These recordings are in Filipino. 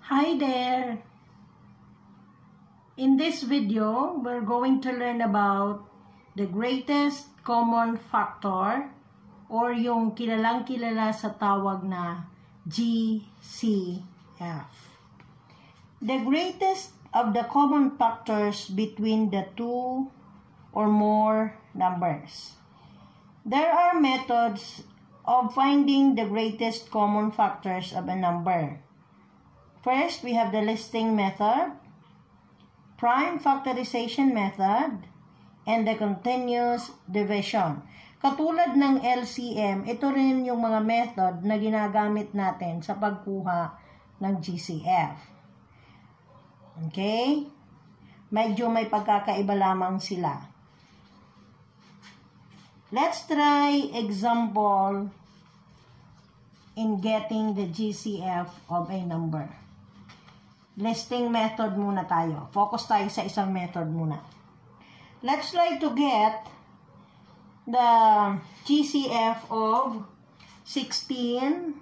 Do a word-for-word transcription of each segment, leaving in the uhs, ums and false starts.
Hi there! In this video, we're going to learn about the greatest common factor or yung kilalang kilala sa tawag na G C F. The greatest of the common factors between the two or more numbers. There are methods of finding the greatest common factors of a number. First, we have the listing method, prime factorization method, and the continuous division. Katulad ng L C M, ito rin yung mga method na ginagamit natin sa pagkuha ng G C F. Okay? Medyo may pagkakaiba lamang sila. Let's try example in getting the G C F of a number. Listing method muna tayo. Focus tayo sa isang method muna. Let's try to get the G C F of sixteen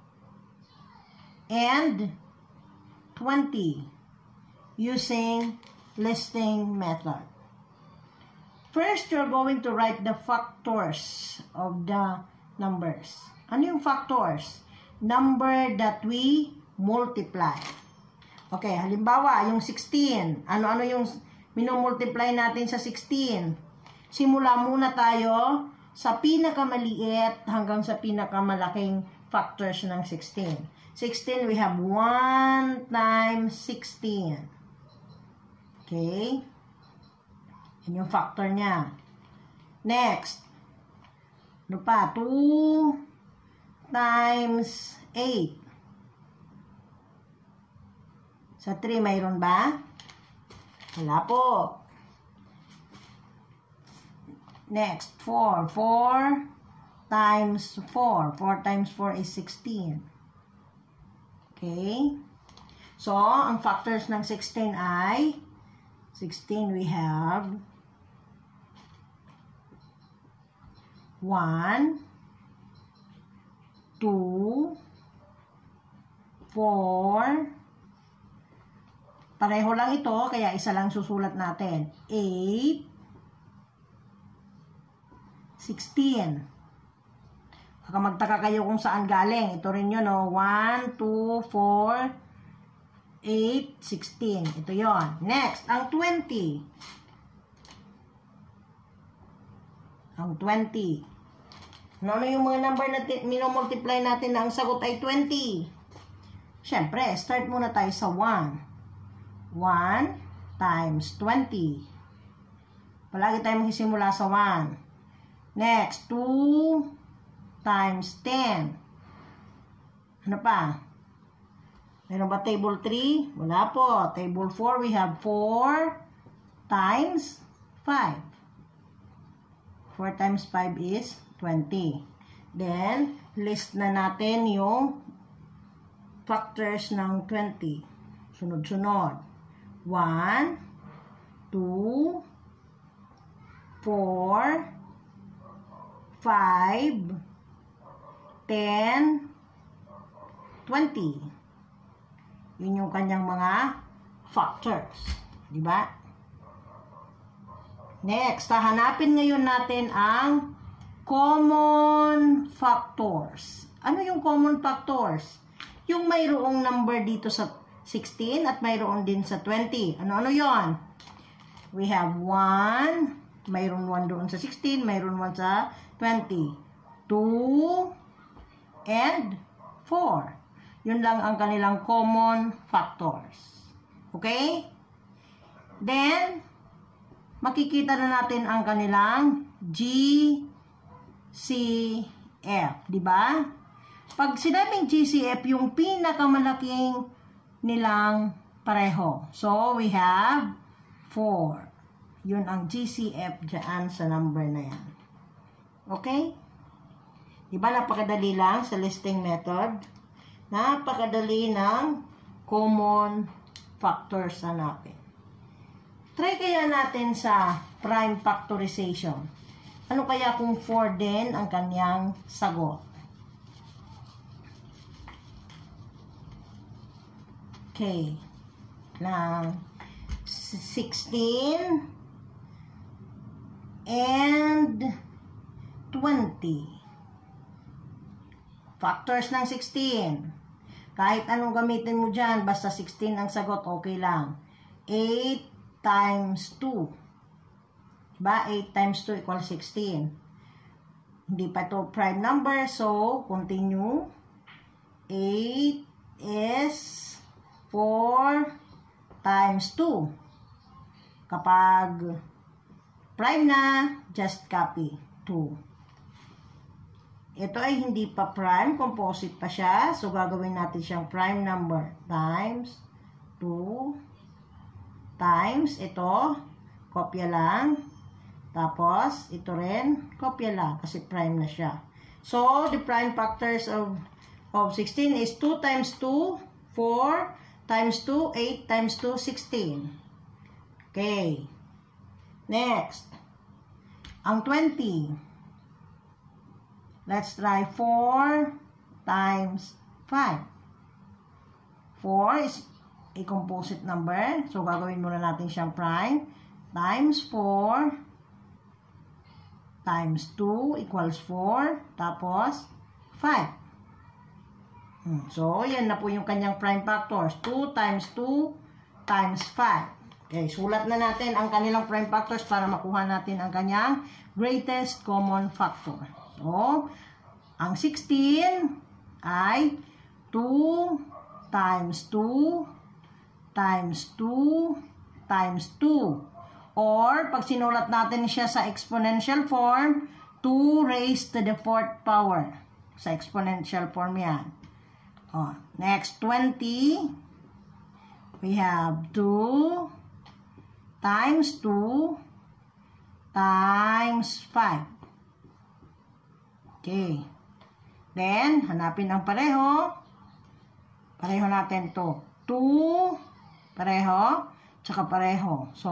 and twenty using listing method. First, you're going to write the factors of the numbers. Ano yung factors? Number that we multiply. Okay, halimbawa, yung sixteen. Ano-ano yung minumultiply natin sa sixteen? Simula muna tayo sa pinakamaliit hanggang sa pinakamalaking factors ng sixteen. sixteen, we have one times sixteen. Okay? Yan yung factor niya. Next. Ano pa? two times eight. Sa three, mayroon ba? Wala po. Next, four. four times four. four times four is sixteen. Okay? So, ang factors ng sixteen ay sixteen we have one, two, four, pareho lang ito, kaya isa lang susulat natin. eight, sixteen. Baka magtaka kayo kung saan galing. Ito rin yun, no? one, two, four, eight, sixteen. Ito yon. Next, ang twenty. Ang twenty. Ano yung mga number na minumultiply natin na ang sagot ay twenty? Siyempre, start muna tayo sa one. one times twenty. Palagi tayo magsisimula sa one. Next, two times ten. Ano pa? Meron ba table three? Wala po. Table four, we have four times five. four times five is twenty. Then, list na natin yung factors ng twenty. Sunod-sunod. one, two, four, five, ten, twenty. Yun yung kanyang mga factors. Diba? Next, hahanapin ngayon natin ang common factors. Ano yung common factors? Yung mayroong number dito sa sixteen at mayroon din sa twenty. Ano-ano yon? We have one, mayroon one doon sa sixteen, mayroon one sa twenty. two, and four. Yun lang ang kanilang common factors. Okay? Then, makikita na natin ang kanilang G C F. Diba? Pag sinabing G C F, yung pinakamalaking nilang pareho. So, we have four. Yun ang G C F dyan sa number na yan. Okay? Diba napakadali lang sa listing method? Napakadali ng common factors hanapin. Try kaya natin sa prime factorization. Ano kaya kung four din ang kanyang sagot? Okay. Lang sixteen and twenty. Factors ng sixteen. Kahit anong gamitin mo dyan, basta sixteen ang sagot, okay lang. eight times two. Diba? eight times two equals sixteen. Hindi pa ito prime number, so continue. eight is four times two. Kapag prime na, just copy two. Ito ay hindi pa prime, composite pa siya. So, gagawin natin siyang prime number. Times two times ito, kopya lang. Tapos, ito rin, kopya lang kasi prime na siya. So, the prime factors of, of sixteen is two times two, four times two, eight times two, sixteen. Okay. Next. Ang twenty. Let's try four times five. four is a composite number. So, gagawin muna natin siyang prime. Times four times two equals four. Tapos, five. So, yan na po yung kanyang prime factors. two times two times five. Okay, sulat na natin ang kanilang prime factors para makuha natin ang kanyang greatest common factor. So, ang sixteen ay two times two times two times two. Or, pag sinulat natin siya sa exponential form, two raised to the fourth power. Sa exponential form yan. Oh, next, twenty. We have two times two times five. Okay. Then, hanapin ang pareho. Pareho natin to. two, pareho, tsaka pareho. So,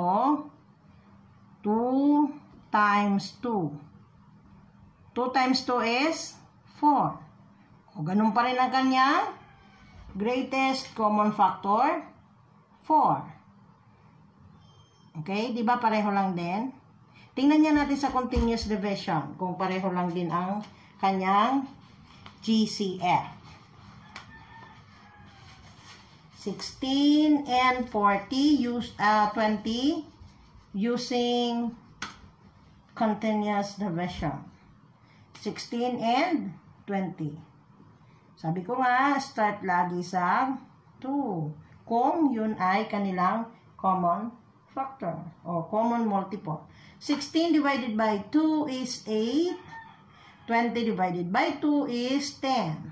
two times two. two times two is four. O, ganun pa rin ang kanya. Greatest common factor, four. Okay? Di ba pareho lang din? Tingnan niya natin sa continuous division kung pareho lang din ang kanyang G C F. sixteen and forty, use, uh, twenty, using continuous division. sixteen and twenty. Sabi ko nga, start lagi sa two. Kung yun ay kanilang common factor o common multiple. sixteen divided by two is eight. twenty divided by two is ten.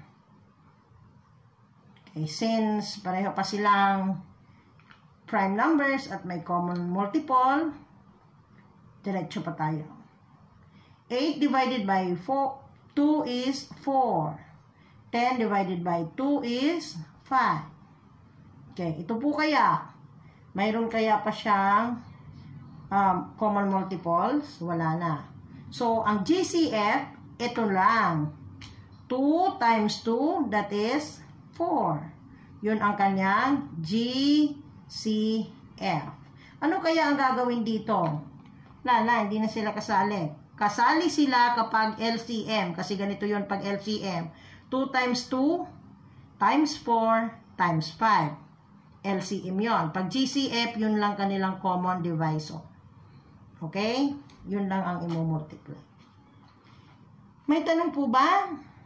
Okay, since pareho pa silang prime numbers at may common multiple, diretso pa tayo. eight divided by four, two is four. ten divided by two is five. Okay, ito po kaya. Mayroon kaya pa siyang um, common multiples? Wala na. So, ang G C F, ito lang. two times two, that is four. Yun ang kanyang G C F. Ano kaya ang gagawin dito? Wala na, hindi na sila kasali. Kasali sila kapag L C M. Kasi ganito yun pag L C M. two times two times four times five. L C M yun. Pag G C F, yun lang kanilang common divisor. Okay? Yun lang ang imumultiply. May tanong po ba?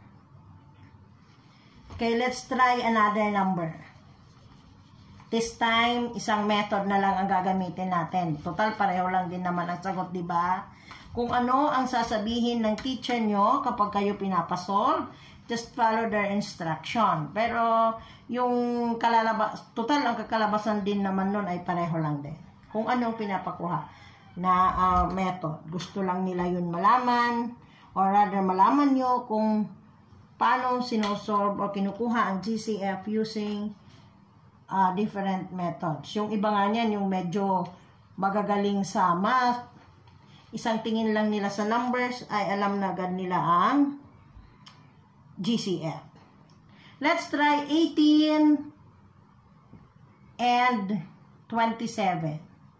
Okay, let's try another number. This time, isang method na lang ang gagamitin natin. Total, pareho lang din naman ang sagot, di ba? Kung ano ang sasabihin ng teacher nyo kapag kayo pinapasolve, just follow their instruction. Pero, yung kalalabas, total, ang kakalabasan din naman nun ay pareho lang din. Kung anong pinapakuha na uh, method. Gusto lang nila yun malaman, or rather malaman nyo kung paano sinosolve o kinukuha ang G C F using uh, different methods. Yung iba nga niyan, yung medyo magagaling sa math, isang tingin lang nila sa numbers, ay alam na agad nila ang G C F. Let's try eighteen and twenty-seven.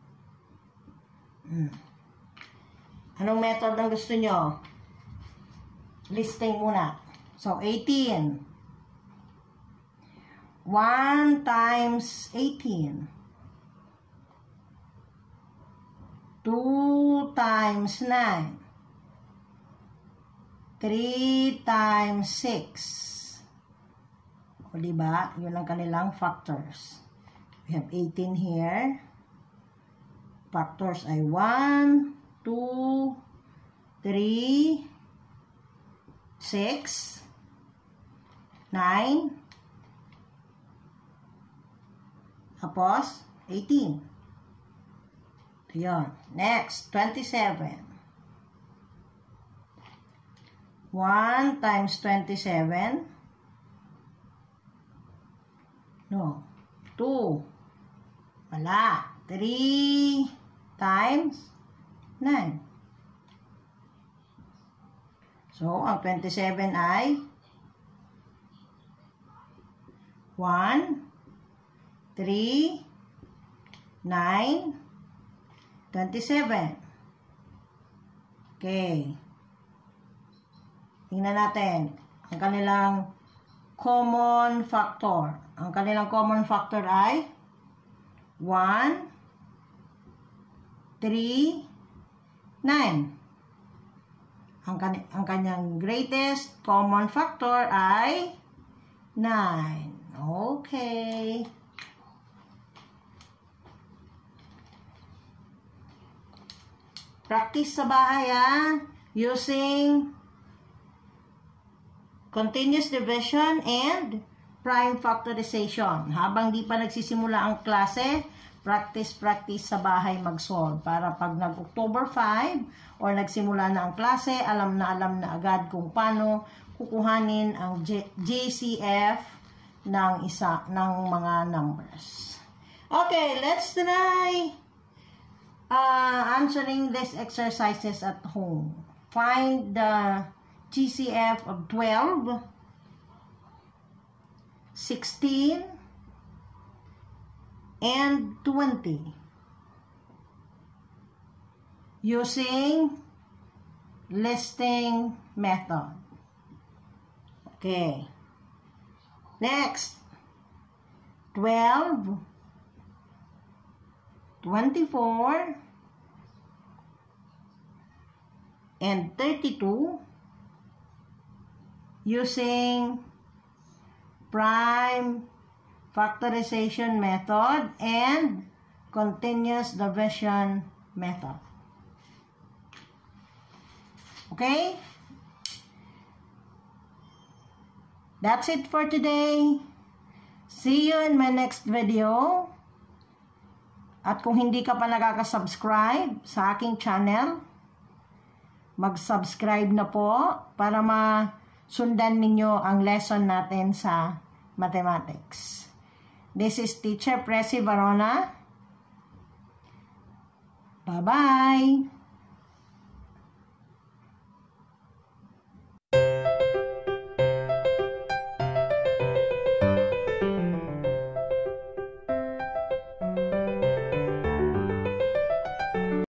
Hmm. Anong method ang gusto nyo? Listing muna. So, eighteen. one times eighteen. two times nine. three times six. O, diba? Yun ang kanilang factors. We have eighteen here. Factors ay one, two, three, six, nine, tapos eighteen. Yun. Next, twenty-seven. one times twenty-seven. No. two. Wala. three times nine. So, ang twenty-seven ay one, three, nine, twenty-seven. Okay. Tingnan natin ang kanilang common factor. Ang kanilang common factor ay one, three, nine. Ang, kan ang kanyang greatest common factor ay nine. Okay. Practice sa bahay, ah, using continuous division and prime factorization. Habang di pa nagsisimula ang klase, practice, practice sa bahay mag-solve. Para pag nag-October five or nagsimula na ang klase, alam na alam na agad kung paano kukuhanin ang G C F ng isa ng mga numbers. Okay, let's try uh, answering these exercises at home. Find the G C F of twelve, sixteen, and twenty using listing method. Okay. Next, twelve, twenty-four, and thirty-two using prime factorization method and continuous division method. Okay? That's it for today. See you in my next video. At kung hindi ka pa nakaka-subscribe sa aking channel, mag-subscribe na po para masundan ninyo ang lesson natin sa mathematics. This is Teacher Presi Varona. Bye-bye!